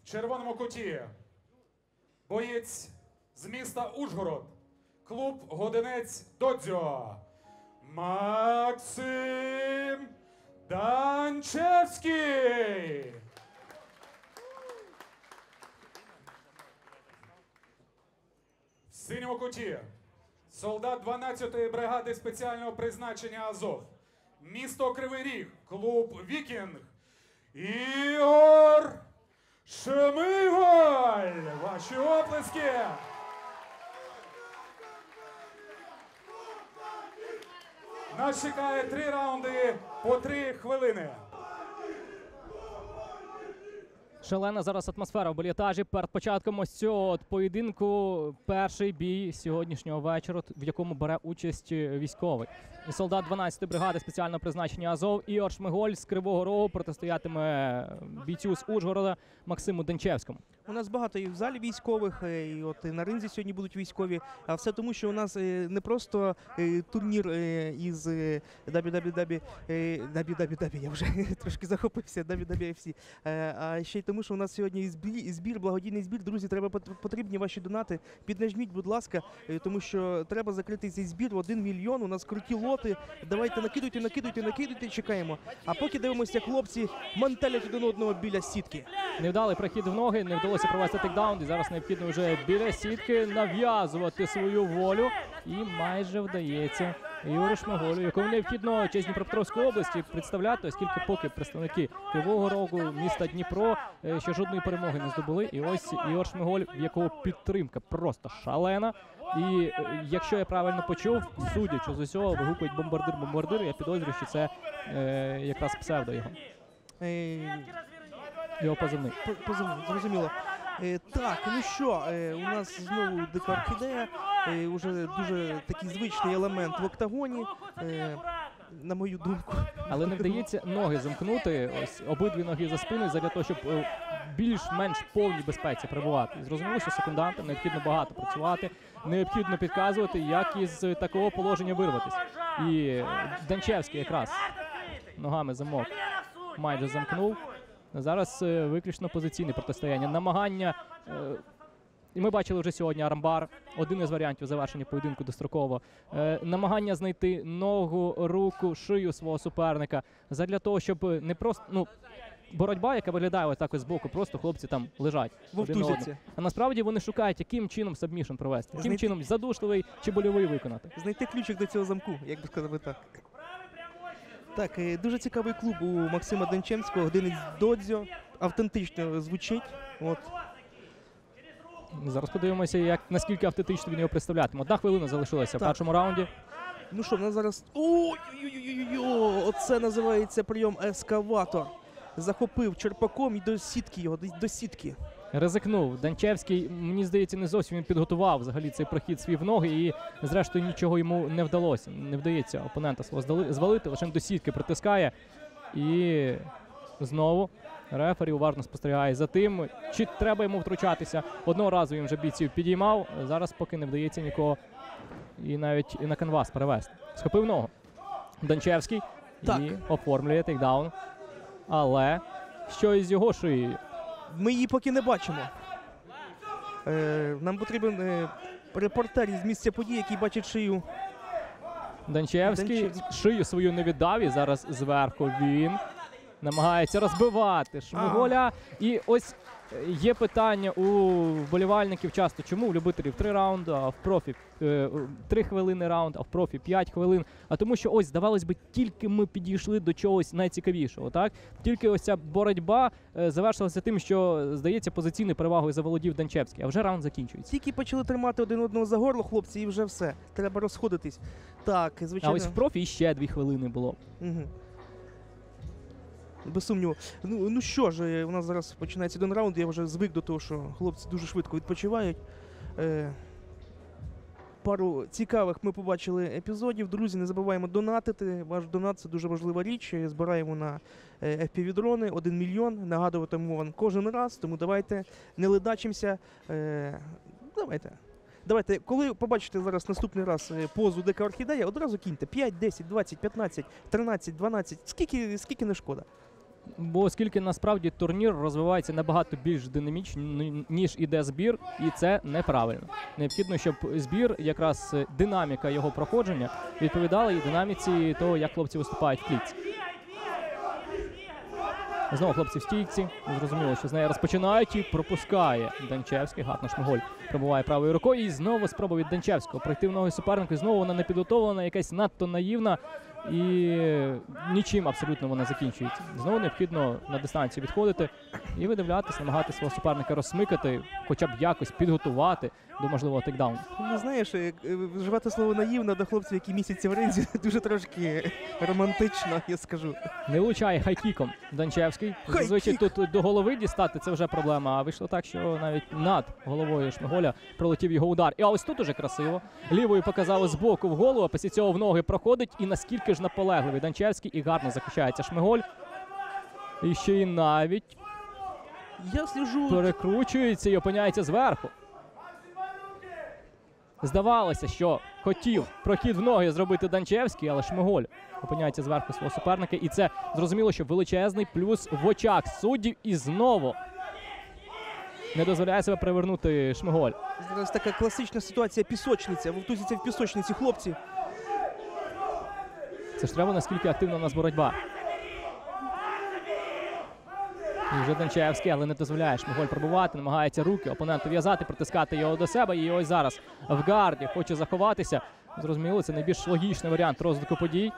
червоному куті боєць з міста Ужгород, клуб Годинець Додзьо, Максим Данчевський. В синьому куті солдат 12-ї бригади спеціального призначення Азов, місто Кривий Ріг, клуб Вікінг, Ігор Шмигаль. Ваші оплески. Нас чекає 3 раунди по 3 хвилини. Шалена зараз атмосфера в більярдажі перед початком ось цього поєдинку. Перший бій сьогоднішнього вечора, в якому бере участь військовий. І солдат 12-ї бригади спеціального призначення Азов Ігор Шмигаль з Кривого Рогу протистоятиме бійцю з Ужгорода Максиму Данчевському. У нас багато і в залі військових, і от і на ринзі сьогодні будуть військові. А все тому, що у нас не просто турнір із WWE, я вже трошки захопився, WWFC, а ще й тому, що у нас сьогодні збір, благодійний збір. Друзі, потрібні ваші донати. Піднажміть, будь ласка, тому що треба закрити цей збір в 1 мільйон. У нас круті лоти. Давайте накидуйте, чекаємо. А поки дивимося, як хлопці мантелять один одного біля сітки. Невдалий прохід в ноги, не вдалося провести тейкдаун, і зараз необхідно вже біля сітки нав'язувати свою волю. І майже вдається Ігорю Шмигалю, якому необхідно честь Дніпропетровської області представляти, оскільки поки представники Кривого Рогу, міста Дніпро ще жодної перемоги не здобули. І ось Ігор Шмигаль, в якого підтримка просто шалена. І якщо я правильно почув, судячи з усього, вигукують бомбардир, я підозрюю, що це якраз псевдо його. Його позивний. Зрозуміло. Так, ну що, у нас знову дика орхідея, уже дуже такий звичний елемент в октагоні, на мою думку. Але не вдається ноги замкнути, ось обидві ноги за спиною, для того, щоб більш-менш повній безпеці перебувати. Зрозуміло, що секундантам необхідно багато працювати, необхідно підказувати, як із такого положення вирватися. І Данчевський якраз ногами замок майже замкнув. Зараз виключно позиційне протистояння. Намагання, і ми бачили вже сьогодні арамбар, один із варіантів завершення поєдинку достроково. Намагання знайти ногу, руку, шию свого суперника, задля того, щоб не просто, боротьба, яка виглядає ось так ось збоку, просто хлопці там лежать. Вовтузяться. А насправді вони шукають, яким чином сабмішн провести, яким чином задушливий чи больовий виконати. Знайти ключик до цього замку, як би сказати так. Так, дуже цікавий клуб у Максима Данчевського, Годинець Додзьо, автентично звучить. От. Зараз подивимося, наскільки автентично він його представлятиме. 1 хвилина залишилася в першому раунді. Ну що, в нас зараз... Ой-ой-ой-ой-ой! Оце називається прийом ескаватор. Захопив черпаком і до сітки його, до сітки. Ризикнув. Данчевський, мені здається, не зовсім він підготував взагалі цей прохід свій в ноги, і зрештою нічого йому не вдалося. Не вдається опонента свого звалити, лише до сітки притискає. І знову рефері уважно спостерігає за тим, чи треба йому втручатися. Одного разу він вже бійців підіймав, зараз поки не вдається нікого і навіть і на канвас перевести. Схопив ногу Данчевський і оформлює тейкдаун. Але що із його шиєю? Ми її поки не бачимо. Нам потрібен репортер із місця події, який бачить шию. Данчевський шию свою не віддав, і зараз зверху він намагається розбивати Шмигаля. І ось є питання у вболівальників часто, чому у любителів 3 раунди, а в профі 3 хвилини раунд, а в профі 5 хвилин. А тому що ось, здавалось би, тільки ми підійшли до чогось найцікавішого, так? Тільки ось ця боротьба завершилася тим, що, здається, позиційною перевагою заволодів Данчевський, а вже раунд закінчується. Тільки почали тримати один одного за горло, хлопці, і вже все. Треба розходитись. Так, звичайно. А ось в профі ще 2 хвилини було. Угу. Без сумніву. Ну що ж, у нас зараз починається 1 раунд, я вже звик до того, що хлопці дуже швидко відпочивають. Пару цікавих ми побачили епізодів. Друзі, не забуваємо донатити. Ваш донат – це дуже важлива річ. Збираємо на FPV-дрони 1 мільйон. Нагадуватиму вам кожен раз, тому давайте не ледачимося. Давайте, коли побачите зараз наступний раз позу Дика орхідея, одразу киньте 5, 10, 20, 15, 13, 12, скільки не шкода. Бо оскільки насправді турнір розвивається набагато більш динамічно, ніж іде збір, і це неправильно. Необхідно, щоб збір, якраз динаміка його проходження, відповідала і динаміці того, як хлопці виступають в клітці. Знову хлопці в стійці. Зрозуміло, що з неї розпочинають і пропускає Данчевський. Гарно Шмиголь пробуває правою рукою. І знову спроба від Данчевського пройти в ноги супернику. І знову вона не підготовлена, якась надто наївна. І нічим абсолютно вона закінчується. Знову необхідно на дистанцію відходити і видивлятися, намагатися свого суперника розсмикати, хоча б якось підготувати до можливого тейкдауну. Ну, знаєш, вживати слово наївно до хлопців, які місяці в ринзі, дуже трошки романтично, я скажу. Не влучає хайкіком Данчевський. Хайкік! Зазвичай тут до голови дістати, це вже проблема. А вийшло так, що навіть над головою Шмиголя пролетів його удар. І ось тут уже красиво. Лівою показали збоку в голову, а після цього в ноги проходить. І наскільки ж наполегливий Данчевський і гарно захищається Шмиголь. І ще й навіть Я слежу. перекручується і опиняється зверху. Здавалося, що хотів прохід в ноги зробити Данчевський, але Шмиголь опиняється зверху свого суперника. І це, зрозуміло, що величезний плюс в очах суддів. І знову не дозволяє себе привернути Шмиголь. Зараз така класична ситуація пісочниця. Вовтузяться в пісочниці хлопці. Це ж треба, наскільки активна у нас боротьба. І вже Данчевський, але не дозволяє Шмиголь пробувати, намагається руки опоненту в'язати, притискати його до себе. І ось зараз в гарді хоче заховатися. Зрозуміло, це найбільш логічний варіант розвитку подій.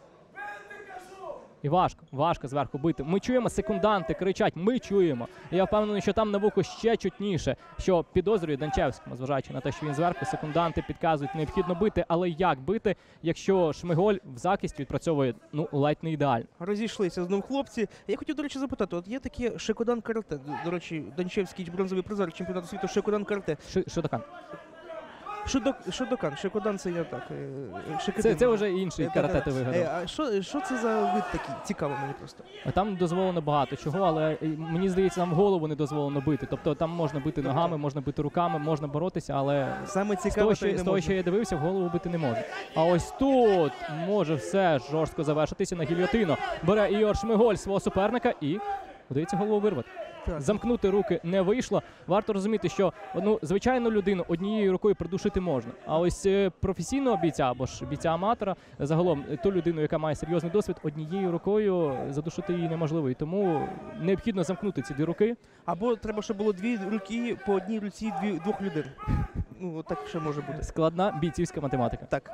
І важко зверху бити. Ми чуємо, секунданти кричать, ми чуємо. І я впевнений, що там на вухо ще чутніше, що підозрює Данчевському, зважаючи на те, що він зверху, секунданти підказують, необхідно бити. Але як бити, якщо Шмиголь в захисті відпрацьовує, ледь не ідеально. Розійшлися знову хлопці. Я хотів, до речі, запитати, от є таке Шикодан карате. До речі, Данчевський бронзовий призер чемпіонату світу Шикодан карате. Шотокан. Шодокан. Шикодан це я так. Це вже інший карате ти вигадав. А що це за вид такий? Цікаво мені просто. Там дозволено багато чого, але мені здається, нам в голову не дозволено бити. Тобто там можна бити ногами, можна бити руками, можна боротися, але Саме цікаве, з того, що я дивився, в голову бити не може. А ось тут може все жорстко завершитися на гільйотину. Бере Ігор Шмиголь свого суперника і вдається голову вирвати. Так. Замкнути руки не вийшло. Варто розуміти, що звичайну людину однією рукою придушити можна. А ось професійного бійця або ж бійця-аматора, загалом ту людину, яка має серйозний досвід, однією рукою задушити її неможливо. І тому необхідно замкнути ці дві руки. Або треба, щоб було дві руки по одній руці двох людей. Ну, так ще може бути. Складна бійцівська математика. Так.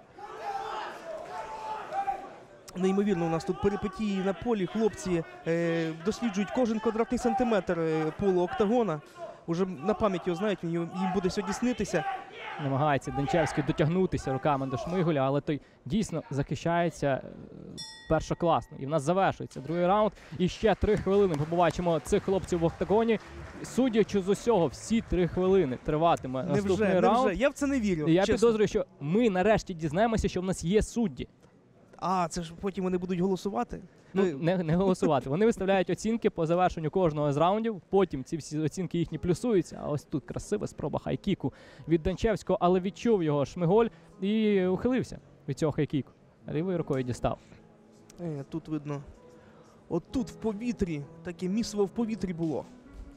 Неймовірно, у нас тут перипетії на полі. Хлопці досліджують кожен квадратний сантиметр полу октагона. Уже на пам'ять його знають, їм буде сьогодні снитися. Намагається Данчевський дотягнутися руками до Шмиголя, але той дійсно захищається першокласно. І в нас завершується другий раунд. І ще 3 хвилини ми побачимо цих хлопців в октагоні. Судячи з усього, всі 3 хвилини триватиме наступний раунд. Я в це не вірю. І я чесно. підозрюю, що ми нарешті дізнаємося, що в нас є судді. А, це ж потім вони будуть голосувати? Не голосувати. Вони виставляють оцінки по завершенню кожного з раундів, потім ці всі оцінки їхні плюсуються. А ось тут красива спроба хайкіку від Данчевського, але відчув його Шмиголь і ухилився від цього хайкіку. Лівою рукою дістав. Тут видно, от тут в повітрі, таке місиво в повітрі було.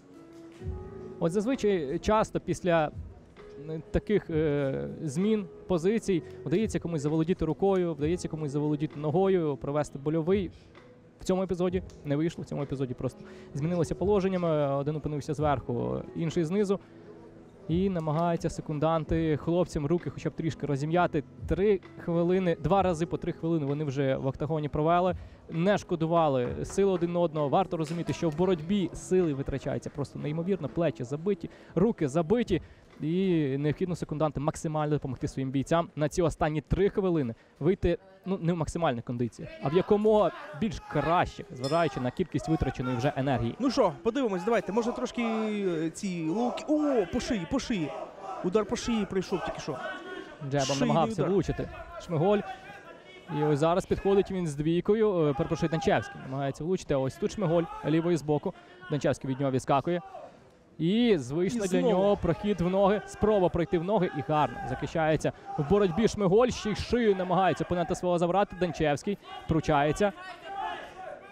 От зазвичай часто після таких змін позицій вдається комусь заволодіти рукою, вдається комусь заволодіти ногою, провести больовий. В цьому епізоді не вийшло, в цьому епізоді просто змінилося положеннями, один опинився зверху, інший знизу. І намагаються секунданти хлопцям руки хоча б трішки розім'яти. 3 хвилини, 2 рази по 3 хвилини вони вже в октагоні провели, не шкодували сили один одного. Варто розуміти, що в боротьбі сили витрачаються просто неймовірно, плечі забиті, руки забиті. І необхідно секундантам максимально допомогти своїм бійцям на ці останні 3 хвилини вийти не в максимальних кондиціях, а в якомога більш кращих, зважаючи на кількість витраченої вже енергії. Ну що, подивимось, давайте, може трошки ці луки. О, по шиї. Удар по шиї прийшов тільки що. Джебом Шийний намагався удар. влучити Шмиголь. І ось зараз підходить він з двійкою. Перепрошую, Данчевський намагається влучити. А ось тут Шмиголь лівою з боку. Данчевський від нього відскакує. І звично для нього прохід в ноги, спроба пройти в ноги і гарно захищається в боротьбі Шмиголь, ще й шию намагається опонента свого забрати. Данчевський пручається.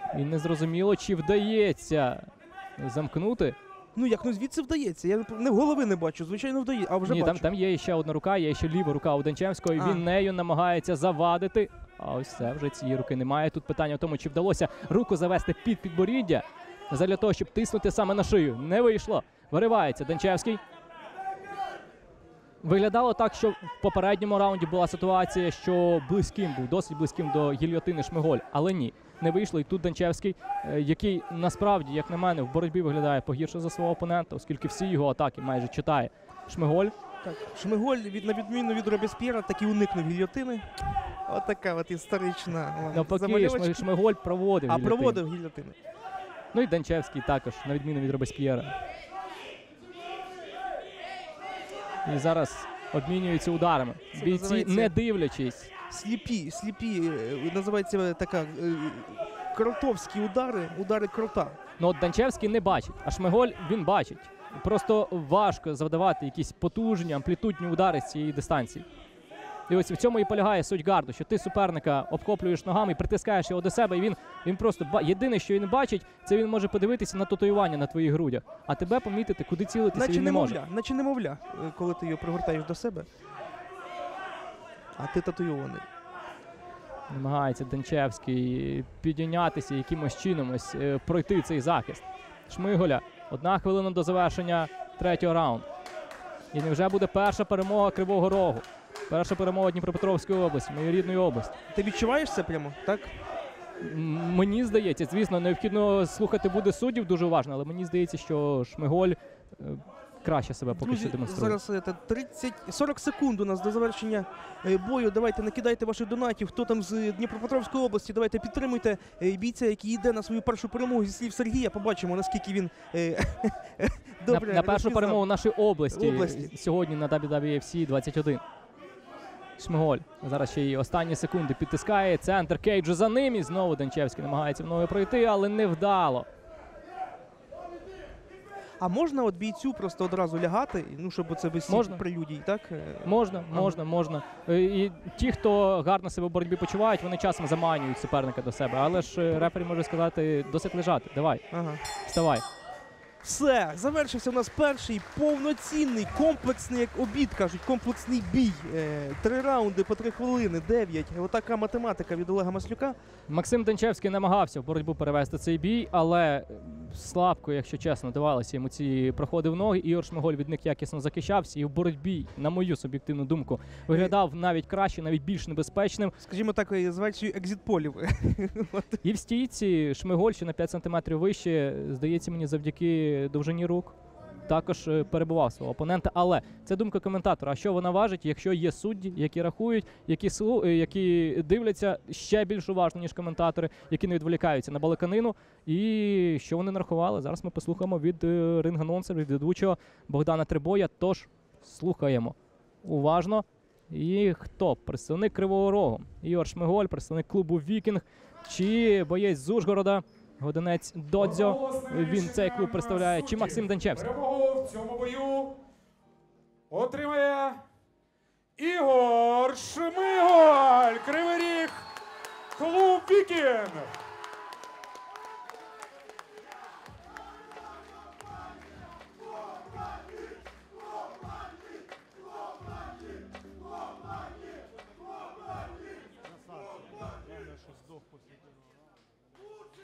І незрозуміло, чи вдається замкнути. Ну як, ну звідси вдається. Я не голови не бачу, звичайно вдається, а вже Ні, бачу. там є ще одна рука, є ще ліва рука у Данчевського, і А. він нею намагається завадити. А ось це вже цієї руки немає. Тут питання в тому, чи вдалося руку завести під підборіддя задля того, щоб тиснути саме на шию. Не вийшло. Виривається Данчевський. Виглядало так, що в попередньому раунді була ситуація, що близьким був, досить близьким до гільйотини Шмиголь, але ні, не вийшло. І тут Данчевський, який насправді, як на мене, в боротьбі виглядає погірше за свого опонента, оскільки всі його атаки майже читає Шмиголь. Так, Шмиголь, на відміну від Робесп'єра, таки уникнув гільйотини. Отака от історична Навпаки, замальовочка. Шмиголь проводив А гільйотину. проводив гільйотини. Ну і Данчевський також, на відміну від Робесп'єра. І зараз обмінюються ударами. Це Бійці, називається- не дивлячись. Сліпі, називається така, кротовські удари крота. Ну от Данчевський не бачить, а Шмиголь він бачить. Просто важко завдавати якісь потужні, амплітудні удари з цієї дистанції. І ось в цьому і полягає суть гарду, що ти суперника обхоплюєш ногами, притискаєш його до себе, і він просто єдине, що він бачить, це він може подивитися на татуювання на твоїх грудях, а тебе помітити, куди цілитися він не може. Наче немовля, коли ти його пригортаєш до себе. А ти татуйований. Намагається Данчевський підійнятися якимось чином, ось пройти цей захист. Шмиголя. 1 хвилина до завершення 3-го раунду. І невже буде перша перемога Кривого Рогу? Перша перемога Дніпропетровської області, моєї рідної області. Ти відчуваєш це прямо, так? Мені здається, звісно, необхідно слухати буде суддів дуже уважно, але мені здається, що Шмиголь краще себе поки що Друзі, демонструє. зараз 40 секунд у нас до завершення бою. Давайте накидайте ваших донатів. Хто там з Дніпропетровської області, давайте підтримуйте бійця, який йде на свою першу перемогу зі слів Сергія. Побачимо, наскільки він добре На першу розказав. перемогу нашої області, Області. сьогодні на WWFC 21. Шмиголь зараз ще й останні секунди підтискає. Центр кейджу за ним. І знову Данчевський намагається в ноги пройти, але невдало. А можна от бійцю просто одразу лягати, ну, щоб це без Можна. прелюдій, так? Можна. І ті, хто гарно себе в боротьбі почувають, вони часом заманюють суперника до себе. Але ж рефері може сказати, досить лежати. Давай, Ага. вставай. Все, завершився у нас перший повноцінний, комплексний, як обід кажуть, комплексний бій. 3 раунди по 3 хвилини, 9. Отака математика від Олега Маслюка. Максим Данчевський намагався в боротьбу перевести цей бій, але слабко, якщо чесно, давалися йому ці проходи в ноги. Ігор Шмиголь від них якісно захищався і в боротьбі, на мою суб'єктивну думку, виглядав навіть краще, навіть більш небезпечним. Скажімо так, з версією екзит-полів. І в стійці Шмиголь, що на 5 см вище, здається мені, завдяки довжині рук, також перебував свого опонента. Але це думка коментатора. А що вона важить, якщо є судді, які рахують, які дивляться ще більш уважно, ніж коментатори, які не відволікаються на балаканину. І що вони нарахували? Зараз ми послухаємо від ринг-анонсера, від ведучого Богдана Трибоя. Тож слухаємо уважно. І хто? Представник Кривого Рогу. Ігор Шмиголь, представник клубу «Вікінг», чи боєць з Ужгорода, Годинець Додзьо. Він цей клуб представляє, чи Максим Данчевський. Перемогу в цьому бою отримає Ігор Шмиголь, Кривий Ріг, клуб «Вікінг».